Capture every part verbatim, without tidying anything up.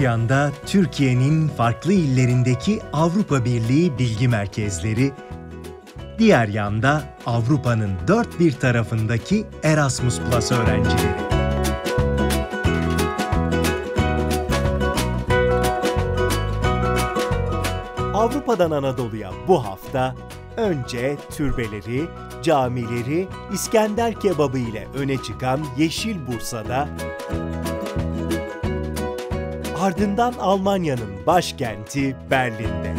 yanda Türkiye'nin farklı illerindeki Avrupa Birliği bilgi merkezleri, diğer yanda Avrupa'nın dört bir tarafındaki Erasmus Plus öğrencileri. Avrupa'dan Anadolu'ya bu hafta önce türbeleri, camileri, İskender kebabı ile öne çıkan Yeşil Bursa'da, ardından Almanya'nın başkenti Berlin'de.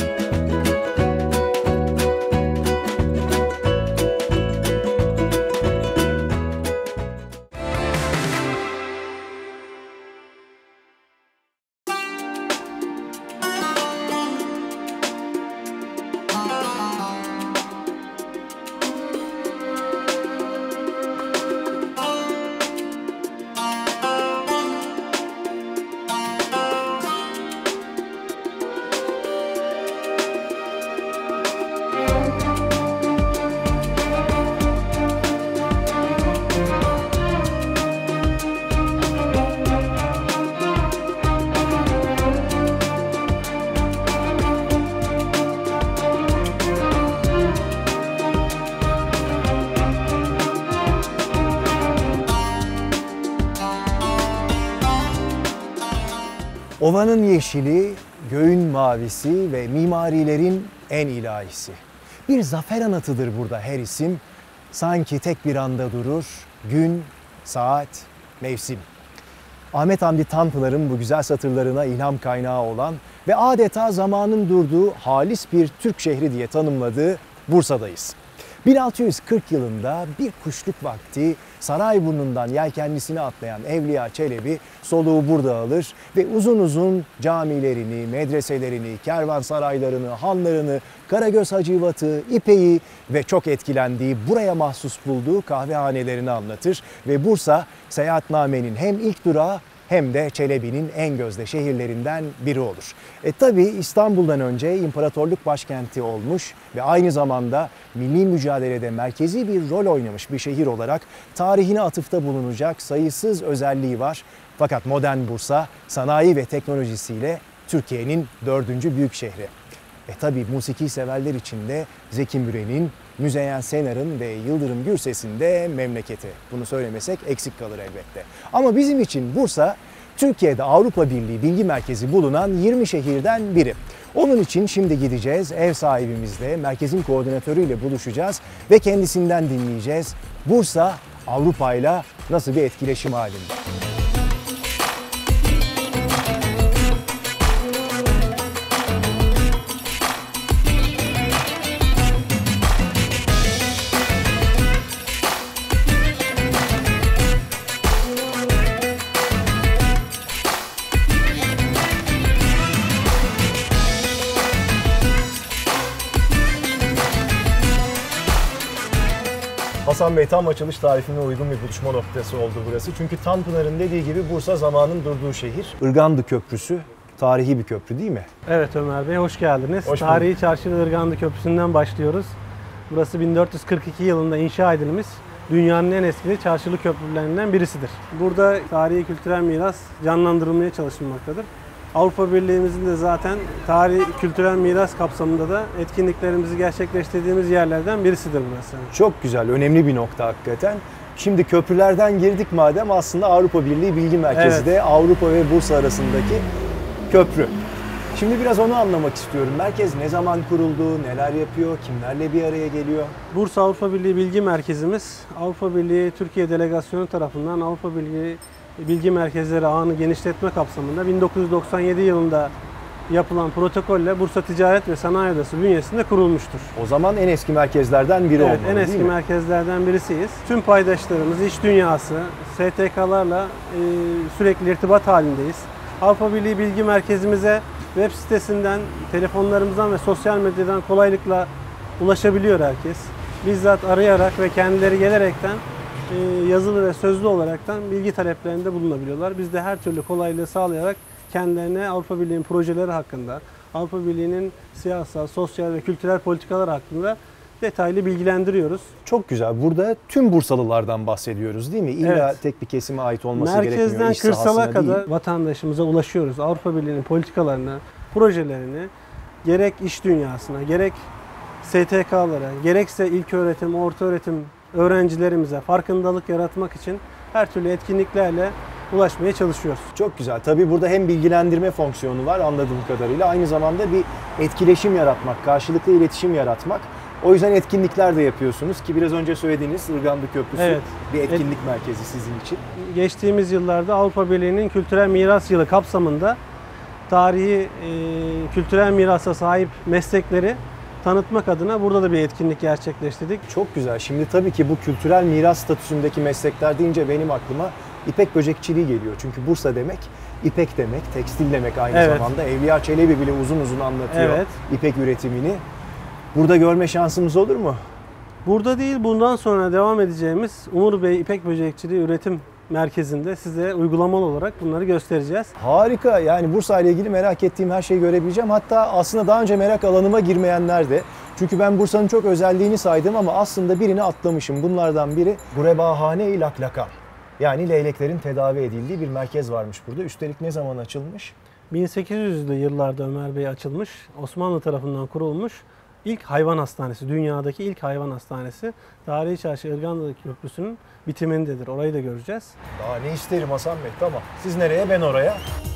Ovanın yeşili, göğün mavisi ve mimarilerin en ilahisi. Bir zafer anatıdır burada her isim. Sanki tek bir anda durur, gün, saat, mevsim. Ahmet Hamdi Tanpınar'ın bu güzel satırlarına ilham kaynağı olan ve adeta zamanın durduğu halis bir Türk şehri diye tanımladığı Bursa'dayız. bin altı yüz kırk yılında bir kuşluk vakti Sarayburnu'ndan yelkenlisine atlayan Evliya Çelebi soluğu burada alır ve uzun uzun camilerini, medreselerini, kervansaraylarını, hanlarını, Karagöz Hacivat'ı, İpek'i ve çok etkilendiği, buraya mahsus bulduğu kahvehanelerini anlatır ve Bursa seyahatnamenin hem ilk durağı hem de Çelebi'nin en gözde şehirlerinden biri olur. E tabi İstanbul'dan önce imparatorluk başkenti olmuş ve aynı zamanda milli mücadelede merkezi bir rol oynamış bir şehir olarak tarihine atıfta bulunacak sayısız özelliği var. Fakat modern Bursa sanayi ve teknolojisiyle Türkiye'nin dördüncü büyük şehri. E tabi musiki severler için de Zeki Müren'in, Müzeyyen Senar'ın ve Yıldırım Gürses'in de memleketi. Bunu söylemesek eksik kalır elbette. Ama bizim için Bursa, Türkiye'de Avrupa Birliği Bilgi Merkezi bulunan yirmi şehirden biri. Onun için şimdi gideceğiz, ev sahibimizle, merkezin koordinatörüyle buluşacağız ve kendisinden dinleyeceğiz. Bursa, Avrupa'yla nasıl bir etkileşim halinde? Hasan Bey, tam açılış tarifine uygun bir buluşma noktası oldu burası. Çünkü Tanpınar'ın dediği gibi Bursa zamanın durduğu şehir. Irgandı Köprüsü, tarihi bir köprü değil mi? Evet Ömer Bey, hoş geldiniz. Hoş Tarihi Çarşılı Irgandı Köprüsü'nden başlıyoruz. Burası bin dört yüz kırk iki yılında inşa edilmiş dünyanın en eski çarşılı köprülerinden birisidir. Burada tarihi kültürel miras canlandırılmaya çalışılmaktadır. Avrupa Birliği'mizin de zaten tarihi kültürel miras kapsamında da etkinliklerimizi gerçekleştirdiğimiz yerlerden birisidir burası. Çok güzel, önemli bir nokta hakikaten. Şimdi köprülerden girdik madem, aslında Avrupa Birliği Bilgi Merkezi Evet. de Avrupa ve Bursa arasındaki köprü. Şimdi biraz onu anlamak istiyorum. Merkez ne zaman kuruldu, neler yapıyor, kimlerle bir araya geliyor? Bursa Avrupa Birliği Bilgi Merkezimiz, Avrupa Birliği Türkiye Delegasyonu tarafından Avrupa Birliği Bilgi Merkezleri ağını genişletme kapsamında bin dokuz yüz doksan yedi yılında yapılan protokolle Bursa Ticaret ve Sanayi Odası bünyesinde kurulmuştur. O zaman en eski merkezlerden biri Evet, olmalı, en eski değil mi? merkezlerden birisiyiz. Tüm paydaşlarımız, iş dünyası, S T K'larla e, sürekli irtibat halindeyiz. Avrupa Birliği Bilgi Merkezimize web sitesinden, telefonlarımızdan ve sosyal medyadan kolaylıkla ulaşabiliyor herkes. Bizzat arayarak ve kendileri gelerekten yazılı ve sözlü olaraktan bilgi taleplerinde bulunabiliyorlar. Biz de her türlü kolaylığı sağlayarak kendilerine Avrupa Birliği'nin projeleri hakkında, Avrupa Birliği'nin siyasal, sosyal ve kültürel politikalar hakkında detaylı bilgilendiriyoruz. Çok güzel. Burada tüm Bursalılardan bahsediyoruz değil mi? İlla Evet. tek bir kesime ait olması gerekmiyor. Merkezden İş kırsala sahasına kadar değil. vatandaşımıza ulaşıyoruz. Avrupa Birliği'nin politikalarını, projelerini gerek iş dünyasına, gerek S T K'lara, gerekse ilköğretim, ortaöğretim öğrencilerimize farkındalık yaratmak için her türlü etkinliklerle ulaşmaya çalışıyoruz. Çok güzel. Tabii burada hem bilgilendirme fonksiyonu var anladığım kadarıyla. Aynı zamanda bir etkileşim yaratmak, karşılıklı iletişim yaratmak. O yüzden etkinlikler de yapıyorsunuz ki biraz önce söylediğiniz Irgandı Köprüsü Evet. bir etkinlik merkezi sizin için. Geçtiğimiz yıllarda Avrupa Birliği'nin Kültürel Miras Yılı kapsamında tarihi e, kültürel mirasa sahip meslekleri tanıtmak adına burada da bir etkinlik gerçekleştirdik. Çok güzel. Şimdi tabii ki bu kültürel miras statüsündeki meslekler deyince benim aklıma ipek böcekçiliği geliyor. Çünkü Bursa demek ipek demek, tekstil demek aynı Evet. zamanda. Evliya Çelebi bile uzun uzun anlatıyor Evet. ipek üretimini. Burada görme şansımız olur mu? Burada değil, bundan sonra devam edeceğimiz Umur Bey İpek Böcekçiliği Üretim Merkezi'nde size uygulamalı olarak bunları göstereceğiz. Harika. Yani Bursa ile ilgili merak ettiğim her şeyi görebileceğim. Hatta aslında daha önce merak alanıma girmeyenler de. Çünkü ben Bursa'nın çok özelliğini saydım ama aslında birini atlamışım. Bunlardan biri Gurebahane-i Laklakan. Yani leyleklerin tedavi edildiği bir merkez varmış burada. Üstelik ne zaman açılmış? bin sekiz yüzlü yıllarda Ömer Bey açılmış, Osmanlı tarafından kurulmuş ilk hayvan hastanesi, dünyadaki ilk hayvan hastanesi. Tarihi Çarşı Irgandı Köprüsü'nün bitimindedir. Orayı da göreceğiz. Daha ne isterim Hasan Bey? Tamam. Siz nereye, ben oraya.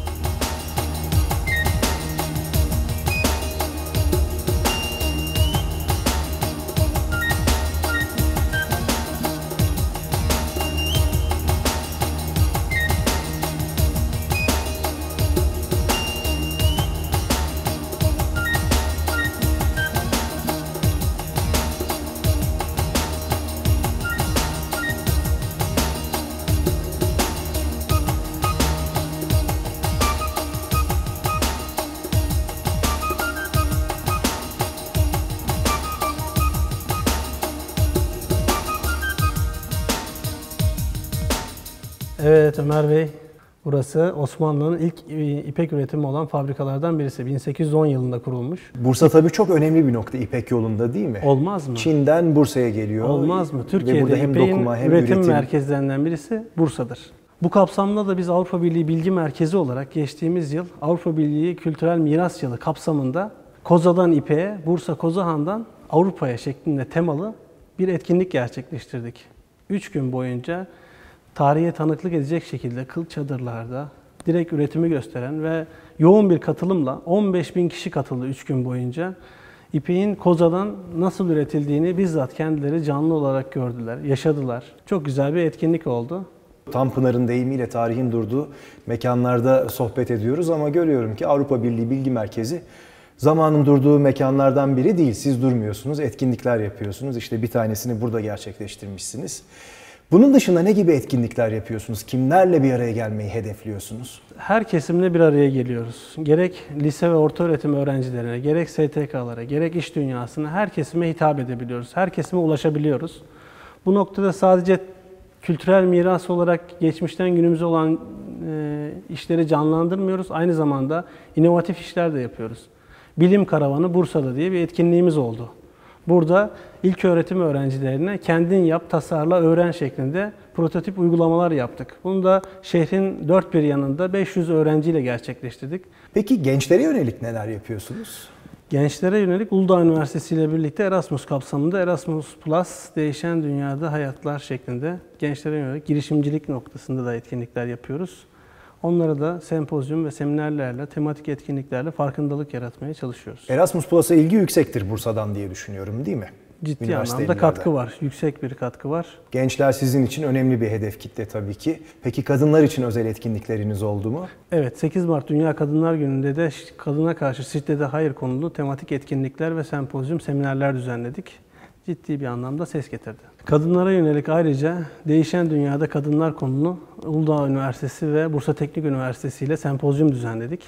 Evet Ömer Bey, burası Osmanlı'nın ilk ipek üretimi olan fabrikalardan birisi. bin sekiz yüz on yılında kurulmuş. Bursa tabii çok önemli bir nokta İpek yolunda değil mi? Olmaz mı? Çin'den Bursa'ya geliyor. Olmaz mı? Ve burada Türkiye'de hem ipeğin dokuma hem üretim, üretim. merkezlerinden birisi Bursa'dır. Bu kapsamda da biz Avrupa Birliği Bilgi Merkezi olarak geçtiğimiz yıl Avrupa Birliği Kültürel Miras Yılı kapsamında Koza'dan İpek'e, Bursa Kozahan'dan Avrupa'ya şeklinde temalı bir etkinlik gerçekleştirdik. Üç gün boyunca tarihe tanıklık edecek şekilde kıl çadırlarda direkt üretimi gösteren ve yoğun bir katılımla on beş bin kişi katıldı üç gün boyunca. İpeğin Koza'dan nasıl üretildiğini bizzat kendileri canlı olarak gördüler, yaşadılar. Çok güzel bir etkinlik oldu. Tanpınar'ın deyimiyle tarihin durduğu mekanlarda sohbet ediyoruz ama görüyorum ki Avrupa Birliği Bilgi Merkezi zamanın durduğu mekanlardan biri değil. Siz durmuyorsunuz, etkinlikler yapıyorsunuz. İşte bir tanesini burada gerçekleştirmişsiniz. Bunun dışında ne gibi etkinlikler yapıyorsunuz? Kimlerle bir araya gelmeyi hedefliyorsunuz? Her kesimle bir araya geliyoruz. Gerek lise ve ortaöğretim öğrencilerine, gerek S T K'lara, gerek iş dünyasına her kesime hitap edebiliyoruz. Her kesime ulaşabiliyoruz. Bu noktada sadece kültürel miras olarak geçmişten günümüze olan e, işleri canlandırmıyoruz. Aynı zamanda inovatif işler de yapıyoruz. Bilim Karavanı Bursa'da diye bir etkinliğimiz oldu. Burada ilköğretim öğrencilerine kendin yap, tasarla, öğren şeklinde prototip uygulamalar yaptık. Bunu da şehrin dört bir yanında beş yüz öğrenciyle gerçekleştirdik. Peki gençlere yönelik neler yapıyorsunuz? Gençlere yönelik Uludağ Üniversitesi ile birlikte Erasmus kapsamında Erasmus Plus Değişen Dünyada Hayatlar şeklinde gençlere yönelik girişimcilik noktasında da etkinlikler yapıyoruz. Onlara da sempozyum ve seminerlerle, tematik etkinliklerle farkındalık yaratmaya çalışıyoruz. Erasmus Plus'a ilgi yüksektir Bursa'dan diye düşünüyorum değil mi? Ciddi Üniversite anlamda ellerde. katkı var, yüksek bir katkı var. Gençler sizin için önemli bir hedef kitle tabii ki. Peki kadınlar için özel etkinlikleriniz oldu mu? Evet, sekiz Mart Dünya Kadınlar Günü'nde de kadına karşı şiddete hayır konulu tematik etkinlikler ve sempozyum, seminerler düzenledik. Ciddi bir anlamda ses getirdi. Kadınlara yönelik ayrıca Değişen Dünyada Kadınlar konulu Uludağ Üniversitesi ve Bursa Teknik Üniversitesi ile sempozyum düzenledik.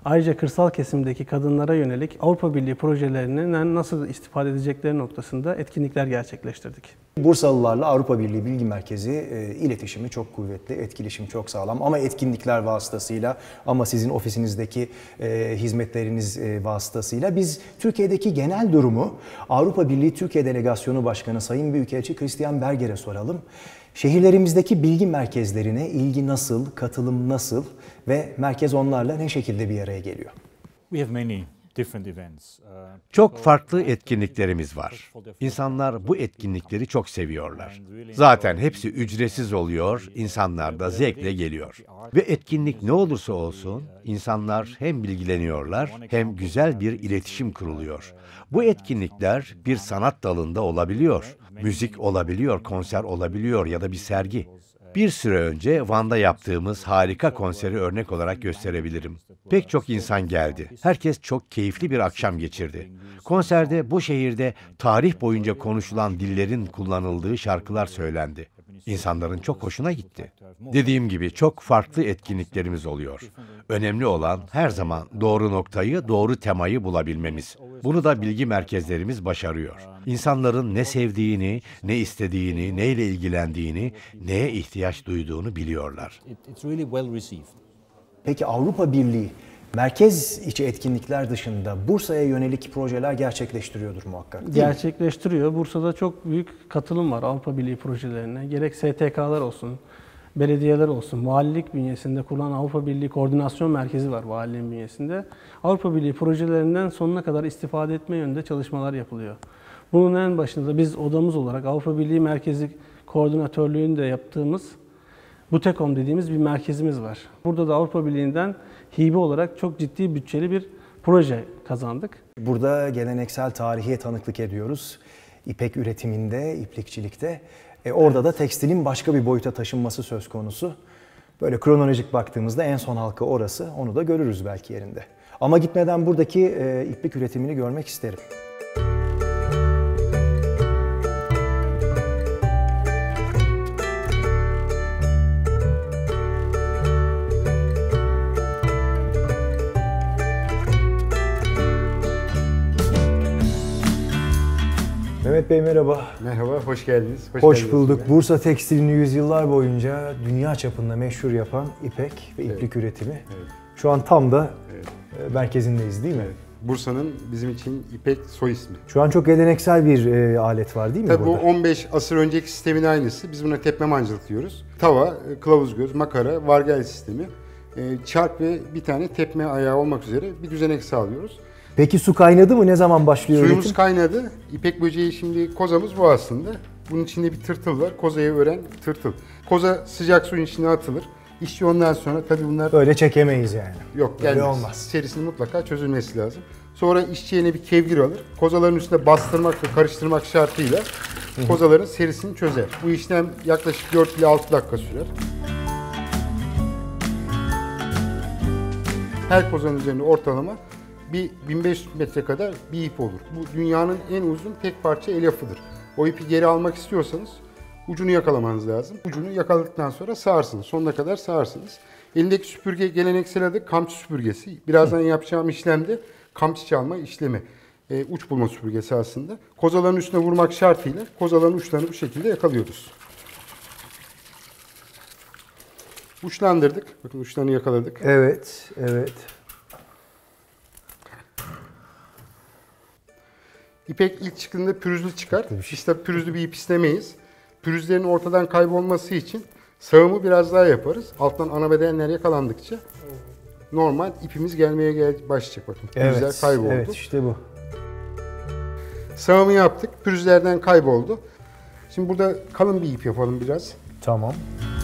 Ayrıca kırsal kesimdeki kadınlara yönelik Avrupa Birliği projelerinden nasıl istifade edecekleri noktasında etkinlikler gerçekleştirdik. Bursalılarla Avrupa Birliği Bilgi Merkezi e, iletişimi çok kuvvetli, etkileşim çok sağlam ama etkinlikler vasıtasıyla ama sizin ofisinizdeki e, hizmetleriniz e, vasıtasıyla biz Türkiye'deki genel durumu Avrupa Birliği Türkiye Delegasyonu Başkanı Sayın Büyükelçi Christian Berger'e soralım. Şehirlerimizdeki bilgi merkezlerine ilgi nasıl, katılım nasıl ve merkez onlarla ne şekilde bir araya geliyor? We have many different events. Çok farklı etkinliklerimiz var. İnsanlar bu etkinlikleri çok seviyorlar. Zaten hepsi ücretsiz oluyor, insanlar da zevkle geliyor. Ve etkinlik ne olursa olsun, insanlar hem bilgileniyorlar hem güzel bir iletişim kuruluyor. Bu etkinlikler bir sanat dalında olabiliyor. Müzik olabiliyor, konser olabiliyor ya da bir sergi. Bir süre önce Van'da yaptığımız harika konseri örnek olarak gösterebilirim. Pek çok insan geldi. Herkes çok keyifli bir akşam geçirdi. Konserde bu şehirde tarih boyunca konuşulan dillerin kullanıldığı şarkılar söylendi. İnsanların çok hoşuna gitti. Dediğim gibi çok farklı etkinliklerimiz oluyor. Önemli olan her zaman doğru noktayı, doğru temayı bulabilmemiz. Bunu da bilgi merkezlerimiz başarıyor. İnsanların ne sevdiğini, ne istediğini, neyle ilgilendiğini, neye ihtiyaç duyduğunu biliyorlar. It's really well received. Peki Avrupa Birliği merkez içi etkinlikler dışında Bursa'ya yönelik projeler gerçekleştiriyordur muhakkak, değil mi? Gerçekleştiriyor. Bursa'da çok büyük katılım var Avrupa Birliği projelerine. Gerek S T K'lar olsun, belediyeler olsun, valilik bünyesinde kurulan Avrupa Birliği Koordinasyon Merkezi var valiliğin bünyesinde. Avrupa Birliği projelerinden sonuna kadar istifade etme yönünde çalışmalar yapılıyor. Bunun en başında da biz odamız olarak Avrupa Birliği Merkezi Koordinatörlüğünü de yaptığımız Butekom dediğimiz bir merkezimiz var. Burada da Avrupa Birliği'nden hibe olarak çok ciddi bütçeli bir proje kazandık. Burada geleneksel tarihe tanıklık ediyoruz. İpek üretiminde, iplikçilikte. E orada da tekstilin başka bir boyuta taşınması söz konusu. Böyle kronolojik baktığımızda en son halka orası. Onu da görürüz belki yerinde. Ama gitmeden buradaki e, iplik üretimini görmek isterim. Mehmet Bey merhaba. Merhaba, hoş geldiniz. Hoş, Hoş bulduk. geldiniz. Bursa tekstilini yüzyıllar boyunca dünya çapında meşhur yapan ipek ve iplik Evet. üretimi. Evet. Şu an tam da Evet. e, merkezindeyiz değil mi? Evet. Bursa'nın bizim için ipek soy ismi. Şu an çok geleneksel bir e, alet var değil mi Tabii bu burada? on beş asır önceki sistemin aynısı. Biz buna tepme mancılık diyoruz. Tava, e, kılavuz göz, makara, vargel sistemi, e, çark ve bir tane tepme ayağı olmak üzere bir düzenek sağlıyoruz. Peki su kaynadı mı? Ne zaman başlıyor Suyumuz üretim? kaynadı. İpek böceği şimdi kozamız bu aslında. Bunun içinde bir tırtıl var. Kozayı ören tırtıl. Koza sıcak suyun içine atılır. İşçi ondan sonra tabii bunlar Böyle çekemeyiz yani. yok Böyle gelmez. olmaz. Serisinin mutlaka çözülmesi lazım. Sonra işçi yine bir kevgir alır. Kozaların üstüne bastırmak ve karıştırmak şartıyla kozaların serisini çözer. Bu işlem yaklaşık dört ile altı dakika sürer. Her kozanın üzerinde ortalama bir bin beş yüz metre kadar bir ip olur. Bu dünyanın en uzun tek parça elyafıdır. O ipi geri almak istiyorsanız ucunu yakalamanız lazım. Ucunu yakaladıktan sonra sağarsınız. Sonuna kadar sağarsınız. Elindeki süpürge geleneksel adı kamçı süpürgesi. Birazdan yapacağım işlemde kamçı çalma işlemi. E, uç bulma süpürgesi aslında. Kozaların üstüne vurmak şartıyla kozaların uçlarını bu şekilde yakalıyoruz. Uçlandırdık. Bakın uçlarını yakaladık. Evet, evet. İpek ilk çıktığında pürüzlü çıkar. Biz tabii pürüzlü bir ip istemeyiz. Pürüzlerin ortadan kaybolması için sağımı biraz daha yaparız. Alttan ana bedenler yakalandıkça normal ipimiz gelmeye gel başlayacak bakın. Pürüzler Evet, kayboldu. evet işte bu. Sağımı yaptık. Pürüzlerden kayboldu. Şimdi burada kalın bir ip yapalım biraz. Tamam.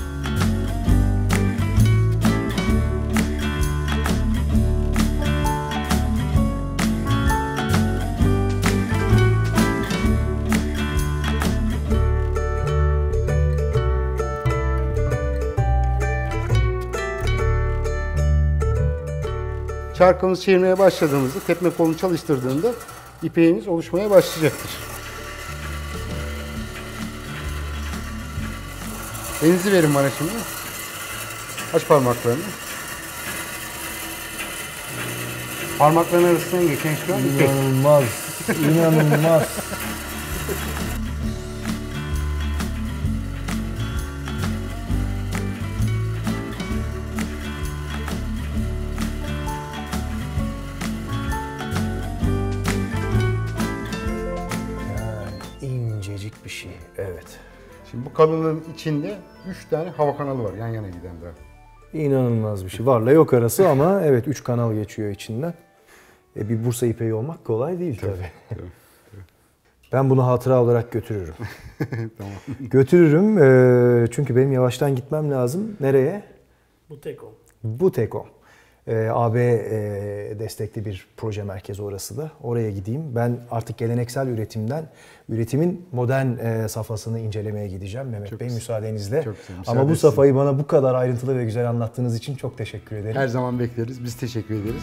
Çarkımızı çevirmeye başladığımızda, tepme kolunu çalıştırdığında ipeğimiz oluşmaya başlayacaktır. Elinizi verin bana şimdi. Aç parmaklarını. Parmakların arasından geçen şu an ipek. İnanılmaz, inanılmaz. Yani incecik bir şey, evet. Şimdi bu kalınlığın içinde üç tane hava kanalı var yan yana giden daha. İnanılmaz bir şey. Varla yok arası ama evet üç kanal geçiyor içinden. E, bir Bursa ipeği olmak kolay değil tabii. tabii, tabii, tabii. Ben bunu hatıra olarak götürürüm. Tamam. Götürürüm e, çünkü benim yavaştan gitmem lazım. Nereye? Butekom. Butekom. E, A B e, destekli bir proje merkezi orası da. Oraya gideyim. Ben artık geleneksel üretimden üretimin modern e, safhasını incelemeye gideceğim Mehmet çok Bey güzel. müsaadenizle. Çok güzel, Ama bu müsaadesi. safhayı bana bu kadar ayrıntılı ve güzel anlattığınız için çok teşekkür ederim. Her zaman bekleriz. Biz teşekkür ederiz.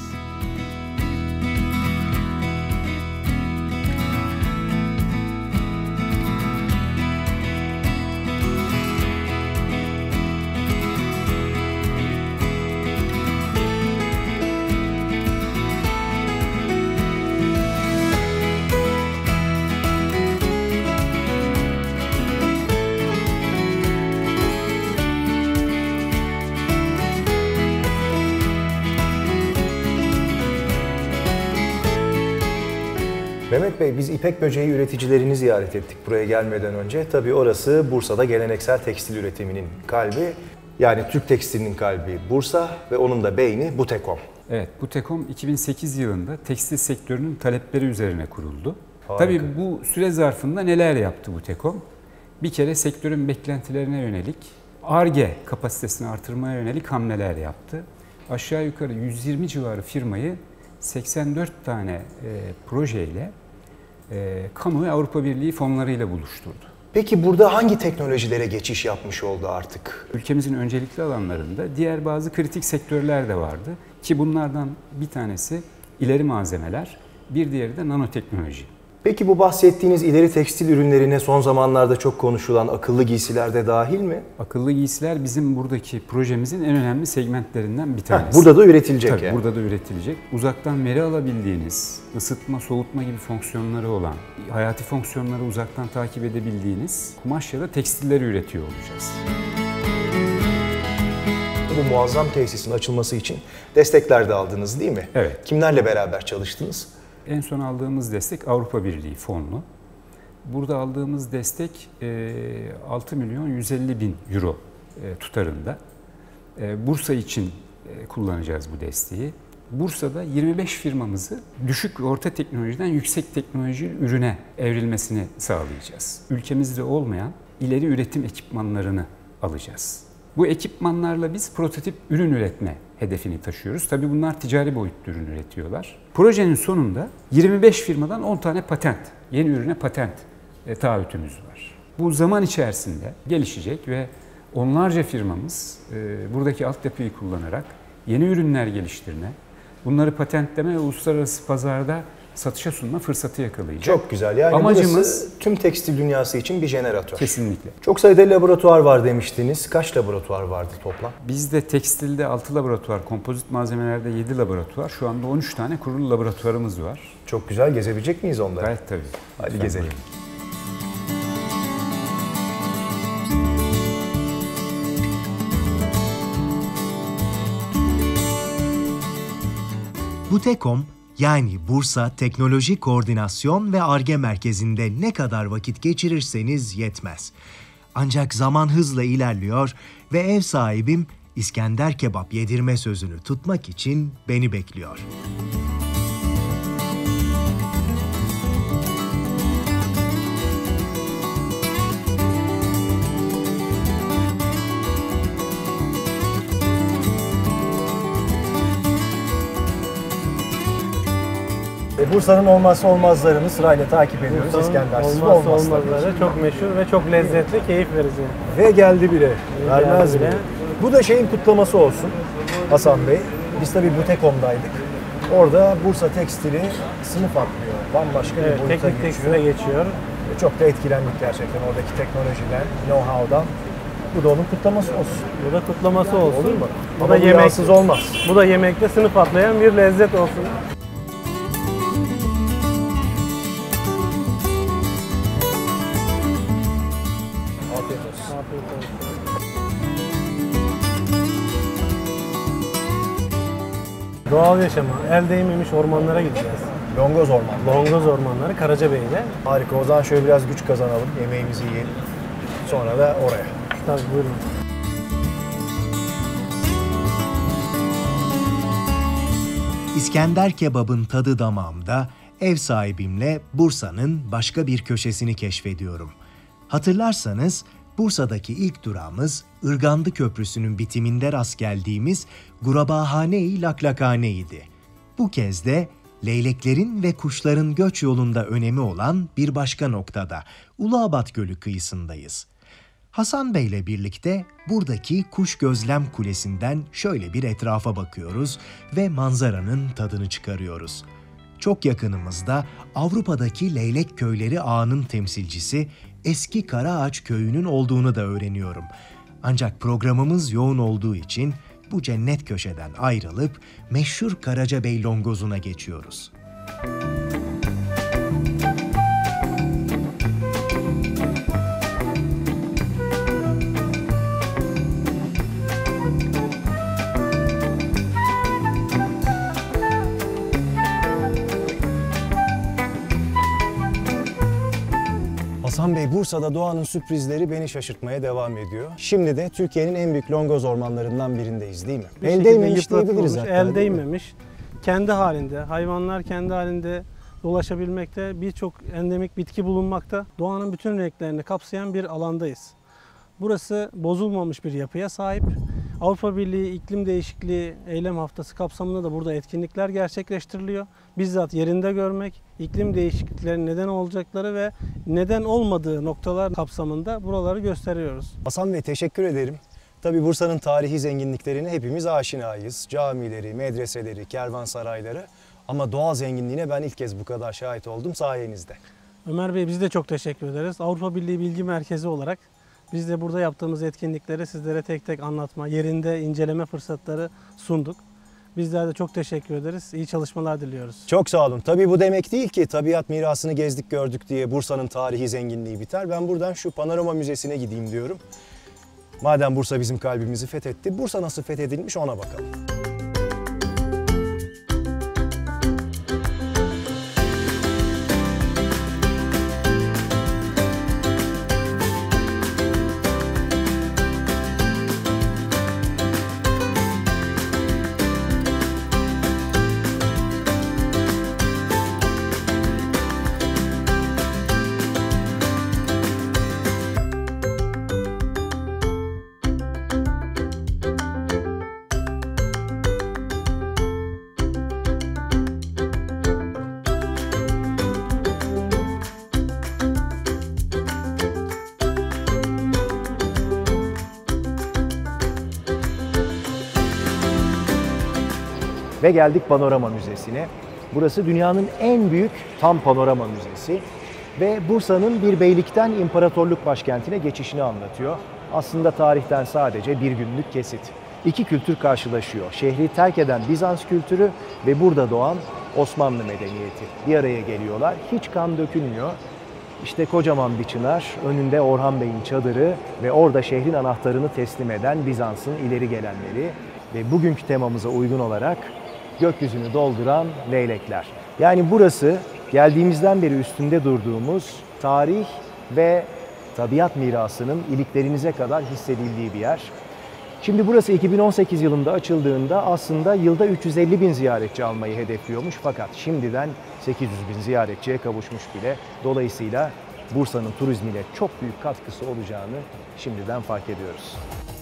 Mehmet Bey, biz İpek Böceği üreticilerini ziyaret ettik buraya gelmeden önce. Tabii orası Bursa'da geleneksel tekstil üretiminin kalbi. Yani Türk tekstilinin kalbi Bursa ve onun da beyni Butekom. Evet, Butekom iki bin sekiz yılında tekstil sektörünün talepleri üzerine kuruldu. Harika. Tabii bu süre zarfında neler yaptı Butekom? Bir kere sektörün beklentilerine yönelik, Ar-Ge kapasitesini artırmaya yönelik hamleler yaptı. Aşağı yukarı yüz yirmi civarı firmayı seksen dört tane e, projeyle e, kamu ve Avrupa Birliği fonlarıyla buluşturdu. Peki burada hangi teknolojilere geçiş yapmış oldu artık? Ülkemizin öncelikli alanlarında diğer bazı kritik sektörler de vardı ki bunlardan bir tanesi ileri malzemeler, bir diğeri de nanoteknoloji. Peki bu bahsettiğiniz ileri tekstil ürünlerine son zamanlarda çok konuşulan akıllı giysiler de dahil mi? Akıllı giysiler bizim buradaki projemizin en önemli segmentlerinden bir tanesi. Heh, burada da üretilecek Tabii, yani. burada da üretilecek. Uzaktan veri alabildiğiniz, ısıtma, soğutma gibi fonksiyonları olan, hayati fonksiyonları uzaktan takip edebildiğiniz kumaş ya da tekstilleri üretiyor olacağız. Bu muazzam tesisin açılması için destekler de aldınız değil mi? Evet. Kimlerle beraber çalıştınız? En son aldığımız destek Avrupa Birliği fonlu. Burada aldığımız destek altı milyon yüz elli bin euro tutarında. Bursa için kullanacağız bu desteği. Bursa'da yirmi beş firmamızı düşük ve orta teknolojiden yüksek teknoloji ürüne evrilmesini sağlayacağız. Ülkemizde olmayan ileri üretim ekipmanlarını alacağız. Bu ekipmanlarla biz prototip ürün üretme hedefini taşıyoruz. Tabii bunlar ticari boyutlu ürün üretiyorlar. Projenin sonunda yirmi beş firmadan on tane patent, yeni ürüne patent e, taahhütümüz var. Bu zaman içerisinde gelişecek ve onlarca firmamız e, buradaki altyapıyı kullanarak yeni ürünler geliştirme, bunları patentleme ve uluslararası pazarda satışa sunma fırsatı yakalayacak. Çok güzel. Yani amacımız burası tüm tekstil dünyası için bir jeneratör. Kesinlikle. Çok sayıda laboratuvar var demiştiniz. Kaç laboratuvar vardı toplam? Bizde tekstilde altı laboratuvar, kompozit malzemelerde yedi laboratuvar, şu anda on üç tane kurulu laboratuvarımız var. Çok güzel. Gezebilecek miyiz onları? Gayet tabii. Hadi Lütfen gezelim. buyurun. Butekom, yani Bursa Teknoloji Koordinasyon ve Ar-Ge Merkezi'nde ne kadar vakit geçirirseniz yetmez. Ancak zaman hızla ilerliyor ve ev sahibim İskender kebap yedirme sözünü tutmak için beni bekliyor. E, Bursa'nın olmazsa olmazlarını sırayla takip ediyoruz. Bursa'nın İskendersiz olmazsa olmaz tabii. olmazları çok meşhur ve çok lezzetli, keyif verici. Ve geldi bile. Vermez geldi mi? bile. Bu da şeyin kutlaması olsun Hasan Bey. Biz tabii Butekom'daydık. Orada Bursa tekstili sınıf atlıyor. Bambaşka bir Evet, boyuta teknik geçiyor. tekstile geçiyor. E, Çok da etkilendik gerçekten oradaki teknolojiden, know-how'dan. Bu da onun kutlaması olsun. Bu da kutlaması olsun. Olur mu? Bu Ama da bu yemek, yağsız olmaz. bu da yemekte sınıf atlayan bir lezzet olsun. doğal yaşama, el değmemiş ormanlara gideceğiz. Longoz Ormanı. Longoz ormanları Karacabey'de. Harika. O zaman şöyle biraz güç kazanalım. Yemeğimizi yiyelim. Sonra da oraya. Tabii buyurun. İskender kebabın tadı damağımda, ev sahibimle Bursa'nın başka bir köşesini keşfediyorum. Hatırlarsanız Bursa'daki ilk durağımız Irgandı Köprüsü'nün bitiminde rast geldiğimiz Gurabahane-i Laklakhane'ydi. Bu kez de leyleklerin ve kuşların göç yolunda önemi olan bir başka noktada, Uluabat Gölü kıyısındayız. Hasan Bey ile birlikte buradaki Kuş Gözlem Kulesi'nden şöyle bir etrafa bakıyoruz ve manzaranın tadını çıkarıyoruz. Çok yakınımızda Avrupa'daki leylek köyleri ağının temsilcisi Eski Karaağaç Köyü'nün olduğunu da öğreniyorum. Ancak programımız yoğun olduğu için bu cennet köşeden ayrılıp meşhur Karacabey Longoz'una geçiyoruz. Hasan Bey, Bursa'da doğanın sürprizleri beni şaşırtmaya devam ediyor. Şimdi de Türkiye'nin en büyük longoz ormanlarından birindeyiz değil mi? Bir El şekilde değmemiş diyebiliriz yıpratılmış, hatta. el değil mi? değmemiş. Kendi halinde, hayvanlar kendi halinde dolaşabilmekte, birçok endemik bitki bulunmakta. Doğanın bütün renklerini kapsayan bir alandayız. Burası bozulmamış bir yapıya sahip. Avrupa Birliği İklim Değişikliği Eylem Haftası kapsamında da burada etkinlikler gerçekleştiriliyor. Bizzat yerinde görmek, iklim değişikliklerinin neden olacakları ve neden olmadığı noktalar kapsamında buraları gösteriyoruz. Hasan Bey, teşekkür ederim. Tabii Bursa'nın tarihi zenginliklerine hepimiz aşinayız. Camileri, medreseleri, kervansarayları. Ama doğal zenginliğine ben ilk kez bu kadar şahit oldum sayenizde. Ömer Bey, biz de çok teşekkür ederiz. Avrupa Birliği Bilgi Merkezi olarak biz de burada yaptığımız etkinlikleri sizlere tek tek anlatma, yerinde inceleme fırsatları sunduk. Bizler de çok teşekkür ederiz. İyi çalışmalar diliyoruz. Çok sağ olun. Tabii bu demek değil ki tabiat mirasını gezdik gördük diye Bursa'nın tarihi zenginliği biter. Ben buradan şu Panorama Müzesi'ne gideyim diyorum. Madem Bursa bizim kalbimizi fethetti, Bursa nasıl fethedilmiş ona bakalım. Ve geldik Panorama Müzesi'ne. Burası dünyanın en büyük tam panorama müzesi. Ve Bursa'nın bir beylikten imparatorluk başkentine geçişini anlatıyor. Aslında tarihten sadece bir günlük kesit. İki kültür karşılaşıyor. Şehri terk eden Bizans kültürü ve burada doğan Osmanlı medeniyeti. Bir araya geliyorlar. Hiç kan dökülmüyor. İşte kocaman bir çınar, önünde Orhan Bey'in çadırı ve orada şehrin anahtarını teslim eden Bizans'ın ileri gelenleri ve bugünkü temamıza uygun olarak gökyüzünü dolduran leylekler. Yani burası geldiğimizden beri üstünde durduğumuz tarih ve tabiat mirasının iliklerinize kadar hissedildiği bir yer. Şimdi burası iki bin on sekiz yılında açıldığında aslında yılda üç yüz elli bin ziyaretçi almayı hedefliyormuş. Fakat şimdiden sekiz yüz bin ziyaretçiye kavuşmuş bile. Dolayısıyla Bursa'nın turizmine çok büyük katkısı olacağını şimdiden fark ediyoruz.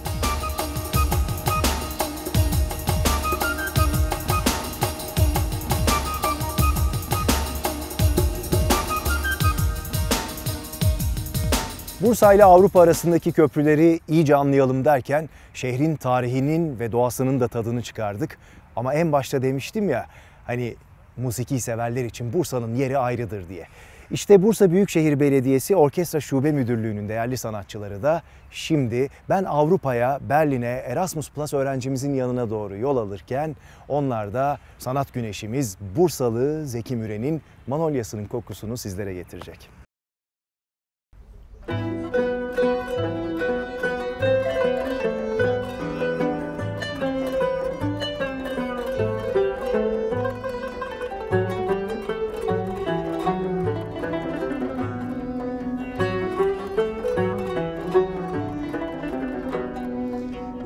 Bursa ile Avrupa arasındaki köprüleri iyice anlayalım derken şehrin tarihinin ve doğasının da tadını çıkardık. Ama en başta demiştim ya, hani musiki severler için Bursa'nın yeri ayrıdır diye. İşte Bursa Büyükşehir Belediyesi Orkestra Şube Müdürlüğü'nün değerli sanatçıları da şimdi ben Avrupa'ya, Berlin'e Erasmus Plus öğrencimizin yanına doğru yol alırken onlar da sanat güneşimiz Bursalı Zeki Müren'in Manolyası'nın kokusunu sizlere getirecek.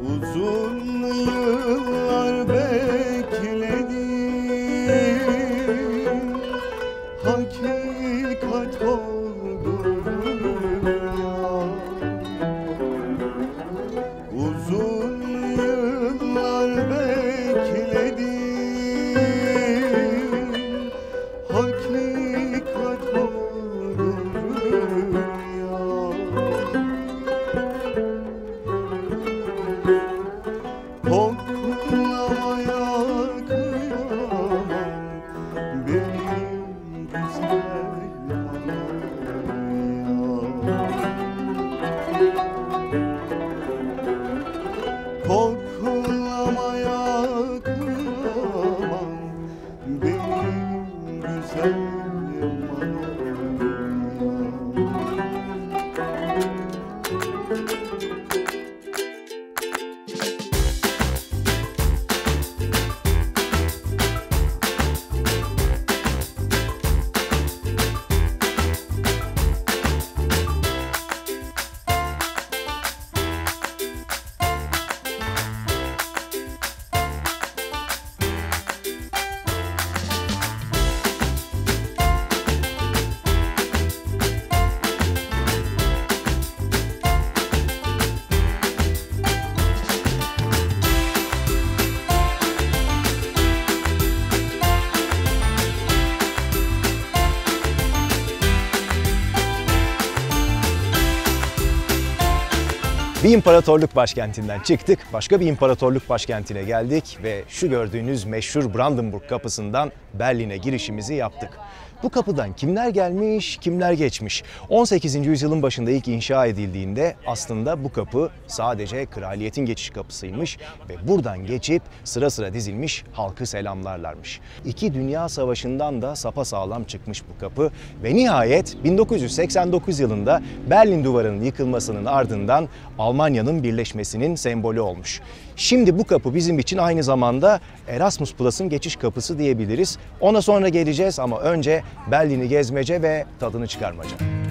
Uzun yıllar bekledim, hakikat oldu rüya. Uzun yıllar bekledim, hakikat oldu rüya. Koklamaya kıyamam benim güzel manaya. Koklamaya kıyamam benim güzel manaya. Bir imparatorluk başkentinden çıktık, başka bir imparatorluk başkentine geldik ve şu gördüğünüz meşhur Brandenburg kapısından Berlin'e girişimizi yaptık. Bu kapıdan kimler gelmiş, kimler geçmiş? on sekizinci yüzyılın başında ilk inşa edildiğinde aslında bu kapı sadece kraliyetin geçiş kapısıymış ve buradan geçip sıra sıra dizilmiş halkı selamlarlarmış. İki Dünya Savaşı'ndan da sapasağlam çıkmış bu kapı ve nihayet bin dokuz yüz seksen dokuz yılında Berlin Duvarı'nın yıkılmasının ardından Almanya'nın birleşmesinin sembolü olmuş. Şimdi bu kapı bizim için aynı zamanda Erasmus Plus'ın geçiş kapısı diyebiliriz. Ona sonra geleceğiz ama önce Berlin'i gezmece ve tadını çıkarmaca.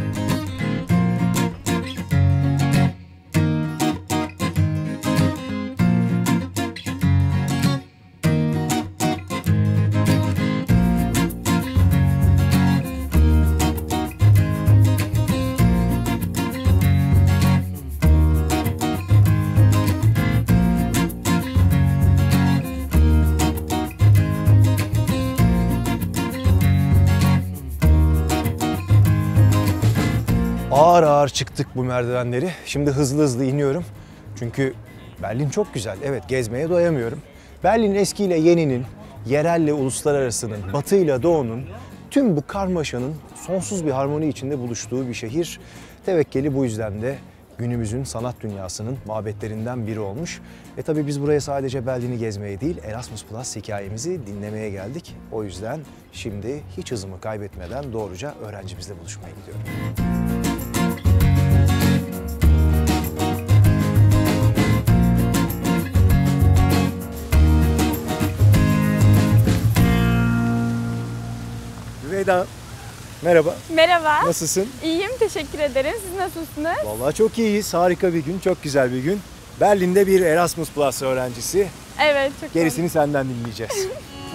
Ağır ağır çıktık bu merdivenleri. Şimdi hızlı hızlı iniyorum. Çünkü Berlin çok güzel. Evet, gezmeye doyamıyorum. Berlin eskiyle yeninin, yerelle uluslararasının, batıyla doğunun, tüm bu karmaşanın sonsuz bir harmoni içinde buluştuğu bir şehir. Tevekkeli bu yüzden de günümüzün sanat dünyasının mabetlerinden biri olmuş. E tabii biz buraya sadece Berlin'i gezmeye değil, Erasmus Plus hikayemizi dinlemeye geldik. O yüzden şimdi hiç hızımı kaybetmeden doğruca öğrencimizle buluşmaya gidiyorum. Veda. Merhaba. Merhaba. Nasılsın? İyiyim, teşekkür ederim. Siz nasılsınız? Vallahi çok iyiyiz. Harika bir gün, çok güzel bir gün. Berlin'de bir Erasmus Plus öğrencisi. Evet, çok Gerisini doğru. senden dinleyeceğiz.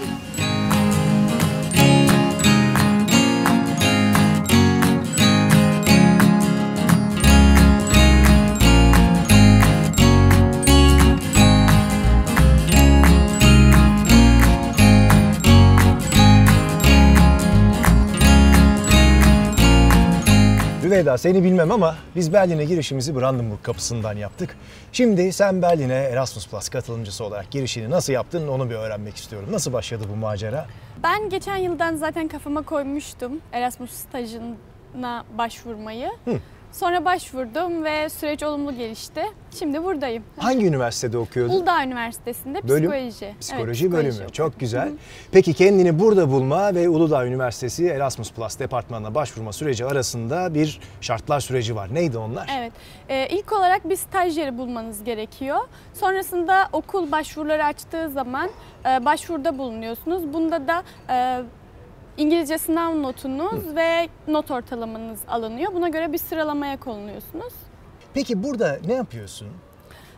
Veda, seni bilmem ama biz Berlin'e girişimizi Brandenburg kapısından yaptık. Şimdi sen Berlin'e Erasmus Plus katılımcısı olarak girişini nasıl yaptın onu bir öğrenmek istiyorum. Nasıl başladı bu macera? Ben geçen yıldan zaten kafama koymuştum Erasmus stajına başvurmayı. Hı. Sonra başvurdum ve süreç olumlu gelişti. Şimdi buradayım. Hangi üniversitede okuyordun? Uludağ Üniversitesi'nde Bölüm? psikoloji. Psikoloji evet, bölümü. psikoloji Çok güzel. Hı-hı. Peki kendini burada bulma ve Uludağ Üniversitesi Erasmus Plus departmanına başvurma süreci arasında bir şartlar süreci var. Neydi onlar? Evet. Ee, ilk olarak bir staj yeri bulmanız gerekiyor. Sonrasında okul başvuruları açtığı zaman e, başvuruda bulunuyorsunuz. Bunda da e, İngilizce sınav notunuz Hı. ve not ortalamanız alınıyor. Buna göre bir sıralamaya konuluyorsunuz. Peki burada ne yapıyorsun?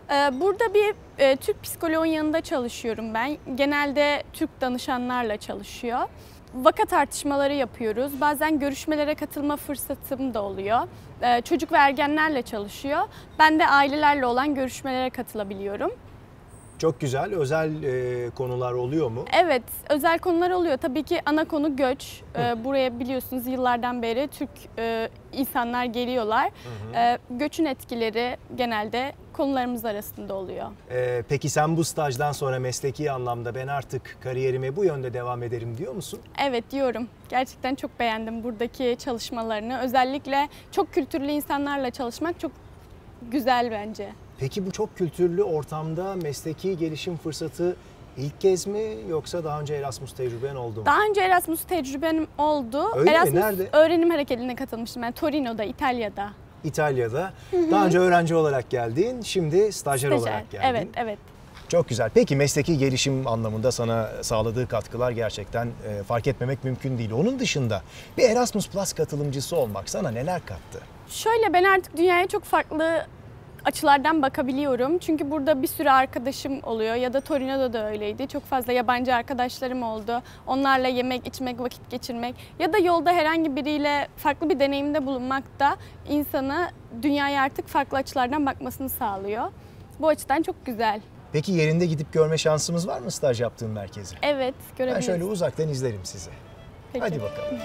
Burada bir e, Türk psikoloğun yanında çalışıyorum ben. Genelde Türk danışanlarla çalışıyor. Vaka tartışmaları yapıyoruz. Bazen görüşmelere katılma fırsatım da oluyor. E, çocuk ve ergenlerle çalışıyor. Ben de ailelerle olan görüşmelere katılabiliyorum. Çok güzel. Özel e, konular oluyor mu? Evet, özel konular oluyor. Tabii ki ana konu göç. Ee, buraya biliyorsunuz yıllardan beri Türk e, insanlar geliyorlar. Hı hı. Ee, göçün etkileri genelde konularımız arasında oluyor. Ee, peki sen bu stajdan sonra mesleki anlamda ben artık kariyerime bu yönde devam ederim diyor musun? Evet diyorum. Gerçekten çok beğendim buradaki çalışmalarını. Özellikle çok kültürlü insanlarla çalışmak çok güzel bence. Peki bu çok kültürlü ortamda mesleki gelişim fırsatı ilk kez mi yoksa daha önce Erasmus tecrüben oldu mu? Daha önce Erasmus tecrübem oldu. Öyle Erasmus mi? Nerede? öğrenim hareketine katılmıştım ben Torino'da, İtalya'da. İtalya'da. Hı hı. Daha önce öğrenci olarak geldin, şimdi stajyer, Stajyer olarak geldin. Evet, evet. Çok güzel. Peki mesleki gelişim anlamında sana sağladığı katkılar gerçekten e, fark etmemek mümkün değil. Onun dışında bir Erasmus Plus katılımcısı olmak sana neler kattı? Şöyle, ben artık dünyaya çok farklı açılardan bakabiliyorum. Çünkü burada bir sürü arkadaşım oluyor ya da Torino'da da öyleydi. Çok fazla yabancı arkadaşlarım oldu. Onlarla yemek, içmek, vakit geçirmek ya da yolda herhangi biriyle farklı bir deneyimde bulunmak da insana dünyaya artık farklı açılardan bakmasını sağlıyor. Bu açıdan çok güzel. Peki yerinde gidip görme şansımız var mı staj yaptığın merkezi? Evet, görebiliriz. Ben şöyle uzaktan izlerim sizi. Peki. Hadi bakalım.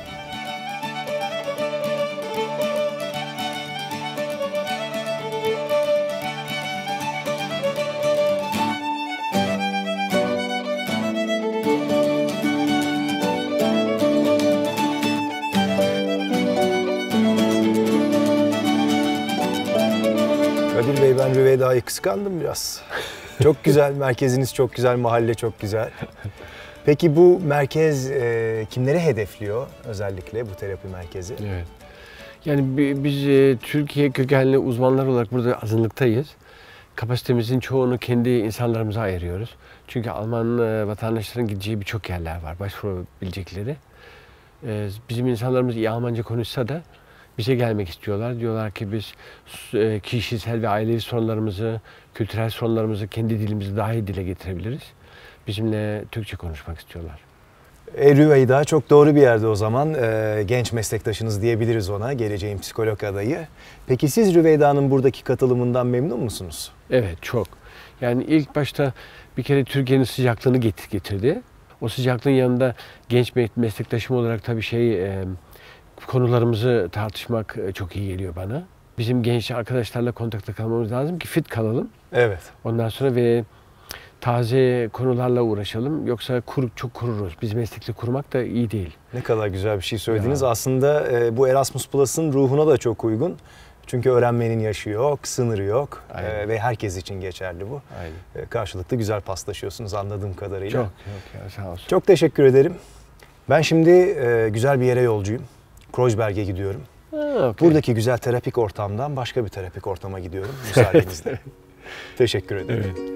Kadir Bey, ben Rüveyda'yı kıskandım biraz. Çok güzel, merkeziniz çok güzel, mahalle çok güzel. Peki bu merkez e, kimleri hedefliyor özellikle bu terapi merkezi? Evet. Yani biz e, Türkiye kökenli uzmanlar olarak burada azınlıktayız. Kapasitemizin çoğunu kendi insanlarımıza ayırıyoruz. Çünkü Alman e, vatandaşların gideceği birçok yerler var, başvurabilecekleri. E, bizim insanlarımız iyi Almanca konuşsa da bize gelmek istiyorlar. Diyorlar ki biz e, kişisel ve ailevi sorunlarımızı, kültürel sorunlarımızı kendi dilimizi daha iyi dile getirebiliriz. Bizimle Türkçe konuşmak istiyorlar. E, Rüveyda çok doğru bir yerde o zaman. E, genç meslektaşınız diyebiliriz ona, geleceğin psikolog adayı. Peki siz Rüveyda'nın buradaki katılımından memnun musunuz? Evet, çok. Yani ilk başta bir kere Türkiye'nin sıcaklığını getirdi. O sıcaklığın yanında genç meslektaşım olarak tabii şey... E, konularımızı tartışmak çok iyi geliyor bana. Bizim genç arkadaşlarla kontakta kalmamız lazım ki fit kalalım. Evet. Ondan sonra ve taze konularla uğraşalım. Yoksa kur, çok kururuz. Biz meslekte kurmak da iyi değil. Ne kadar güzel bir şey söylediniz. Ya. Aslında e, bu Erasmus Plus'ın ruhuna da çok uygun. Çünkü öğrenmenin yaşı yok, sınırı yok e, ve herkes için geçerli bu. Aynen. E, karşılıklı güzel paslaşıyorsunuz anladığım kadarıyla. Çok, çok ya, sağ olsun. Çok teşekkür ederim. Ben şimdi e, güzel bir yere yolcuyum. Kreuzberg'e gidiyorum. Ha, okay. Buradaki güzel terapik ortamdan başka bir terapik ortama gidiyorum müsaadenizle. Teşekkür ederim. Evet.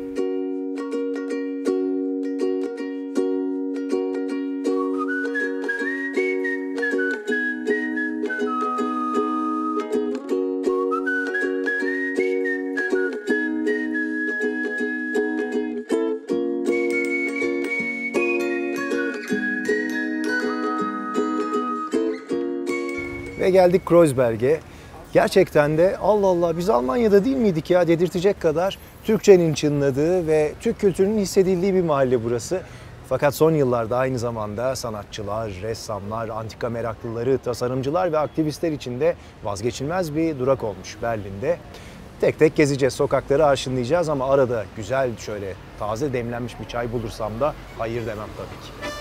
Ve geldik Kreuzberg'e. Gerçekten de Allah Allah biz Almanya'da değil miydik ya dedirtecek kadar Türkçenin çınladığı ve Türk kültürünün hissedildiği bir mahalle burası. Fakat son yıllarda aynı zamanda sanatçılar, ressamlar, antika meraklıları, tasarımcılar ve aktivistler için de vazgeçilmez bir durak olmuş Berlin'de. Tek tek gezeceğiz, sokakları arşınlayacağız ama arada güzel şöyle taze demlenmiş bir çay bulursam da hayır demem tabii ki.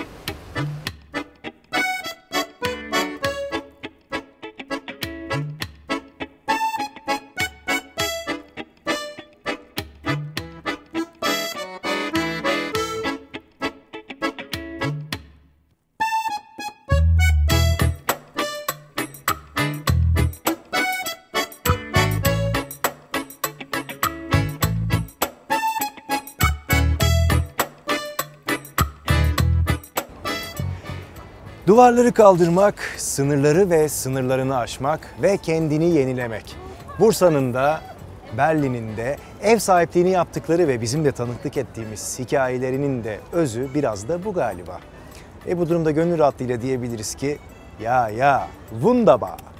Duvarları kaldırmak, sınırları ve sınırlarını aşmak ve kendini yenilemek. Bursa'nın da Berlin'in de ev sahipliğini yaptıkları ve bizim de tanıklık ettiğimiz hikayelerinin de özü biraz da bu galiba. E bu durumda gönül rahatlığıyla diyebiliriz ki ya ya wunderbar.